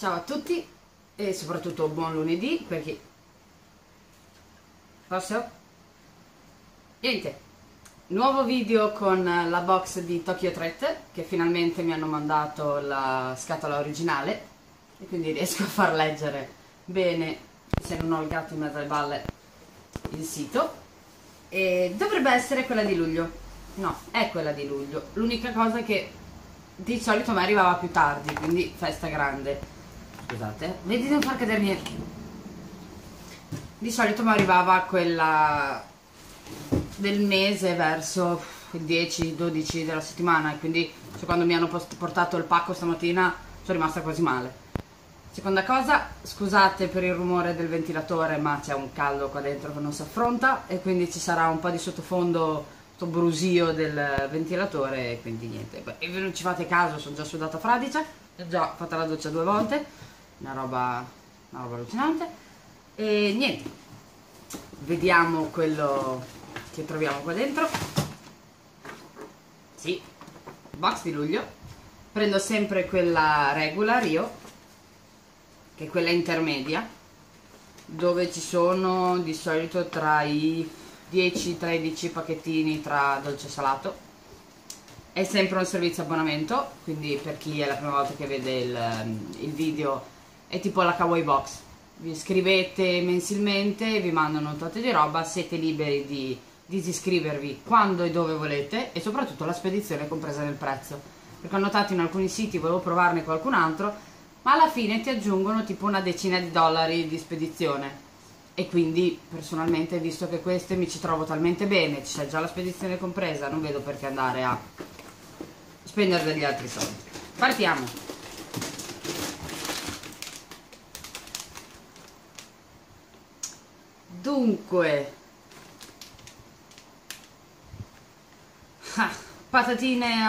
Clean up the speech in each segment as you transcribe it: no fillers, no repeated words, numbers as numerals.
Ciao a tutti e soprattutto buon lunedì perché posso? Niente, nuovo video con la box di Tokyo Thread che finalmente mi hanno mandato la scatola originale e quindi riesco a far leggere bene, se non ho il gatto in mezzo alle balle, il sito. E dovrebbe essere quella di luglio, no, è quella di luglio, l'unica cosa è che di solito mi arrivava più tardi, quindi festa grande. Scusate, vedi di non far cadere niente. Di solito mi arrivava quella del mese verso il 10-12 della settimana e quindi quando mi hanno portato il pacco stamattina sono rimasta quasi male. Seconda cosa, scusate per il rumore del ventilatore, ma c'è un caldo qua dentro che non si affronta e quindi ci sarà un po' di sottofondo, sto brusio del ventilatore e quindi niente. E voi non ci fate caso, sono già sudata fradicia, ho già fatto la doccia 2 volte, una roba allucinante. E niente, vediamo quello che troviamo qua dentro. Sì, box di luglio. Prendo sempre quella regular io, che è quella intermedia, dove ci sono di solito tra i 10-13 pacchettini tra dolce e salato. È sempre un servizio abbonamento, quindi per chi è la prima volta che vede il video è tipo la Kawaii Box. Vi iscrivete mensilmente, vi mandano un tot di roba, siete liberi di disiscrivervi quando e dove volete e soprattutto la spedizione è compresa nel prezzo, perché ho notato in alcuni siti, volevo provarne qualcun altro, ma alla fine ti aggiungono tipo una decina di dollari di spedizione e quindi personalmente, visto che queste mi ci trovo talmente bene, c'è già la spedizione compresa, non vedo perché andare a spendere degli altri soldi. Partiamo. Dunque, patatine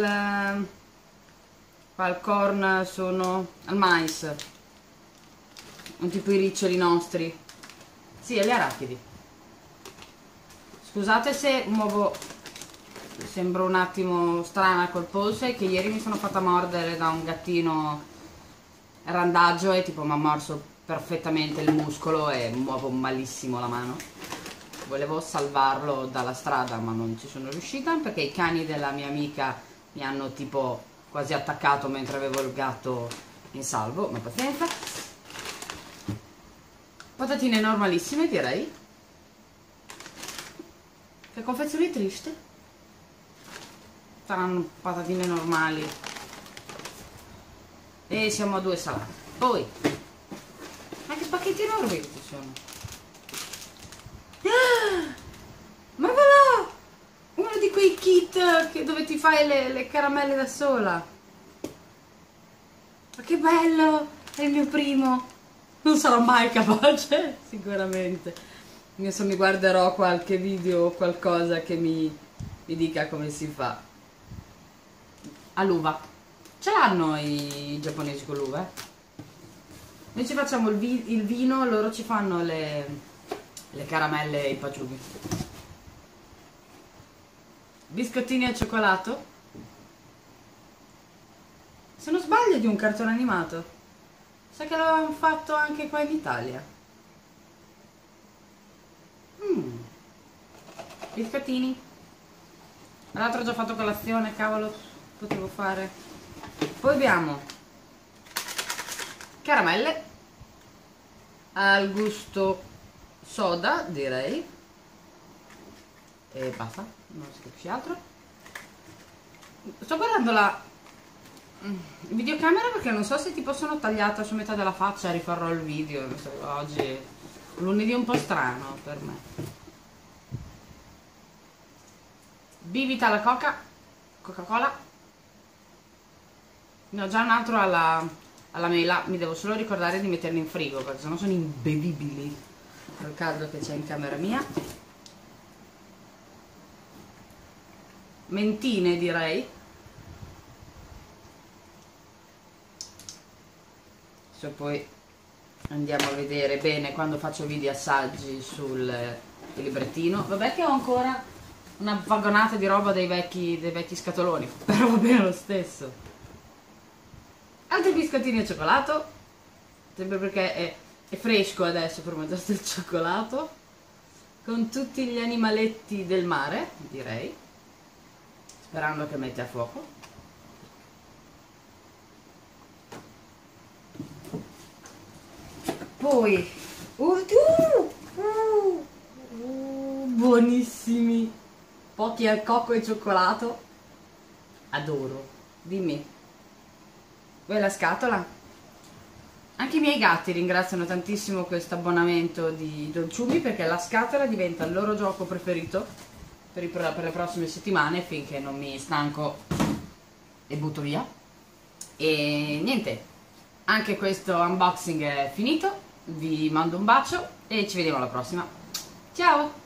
al corn, sono al mais, un tipo i riccioli nostri, sì, e le arachidi. Scusate se muovo, sembro un attimo strana col polso, è che ieri mi sono fatta mordere da un gattino randagio e tipo mi ha morso perfettamente il muscolo e muovo malissimo la mano. Volevo salvarlo dalla strada ma non ci sono riuscita perché i cani della mia amica mi hanno tipo quasi attaccato mentre avevo il gatto in salvo, ma pazienza. Patatine normalissime, direi. Che confezione triste. Saranno patatine normali e siamo a 2 salate. Poi ma che pacchetti enormi che ci sono. Ma voilà, uno di quei kit dove ti fai le caramelle da sola. Ma che bello, è il mio primo. Non sarò mai capace sicuramente. Adesso mi guarderò qualche video o qualcosa che mi dica come si fa. All'uva, ce l'hanno i giapponesi con l'uva? Noi ci facciamo il vino, loro ci fanno le caramelle e i paciughi. Biscottini al cioccolato. Se non sbaglio è di un cartone animato. Sa che l'avevamo fatto anche qua in Italia. Biscottini. L'altro ho già fatto colazione, cavolo, potevo fare. Poi abbiamo caramelle al gusto soda, direi, e basta, non si capisce altro. Sto guardando la videocamera perché non so se tipo sono tagliata su metà della faccia, rifarò il video. Oggi è un lunedì un po' strano per me. Bibita alla Coca-Cola. Ne ho già un altro alla mela, mi devo solo ricordare di metterli in frigo perché sennò sono imbevibili col caldo che c'è in camera mia. Mentine, direi. Adesso poi andiamo a vedere bene quando faccio video assaggi sul librettino. Vabbè che ho ancora una vagonata di roba dei vecchi scatoloni, però va bene lo stesso. Altri biscottini al cioccolato. sempre perché è fresco adesso per mangiarsi il cioccolato, con tutti gli animaletti del mare, direi, sperando che mette a fuoco. Poi buonissimi, pochi al cocco e cioccolato, adoro. Dimmi, vuoi la scatola? Anche i miei gatti ringraziano tantissimo questo abbonamento di dolciumi, perché la scatola diventa il loro gioco preferito per le prossime settimane, finché non mi stanco e butto via. E niente, anche questo unboxing è finito, vi mando un bacio e ci vediamo alla prossima. Ciao!